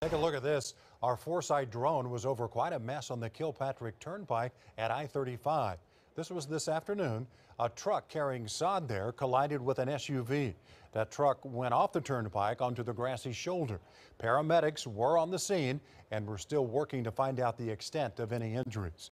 Take a look at this. Our Foresight drone was over quite a mess on the Kilpatrick Turnpike at I-35. This was this afternoon. A truck carrying sod there collided with an SUV. That truck went off the turnpike onto the grassy shoulder. Paramedics were on the scene and we're still working to find out the extent of any injuries.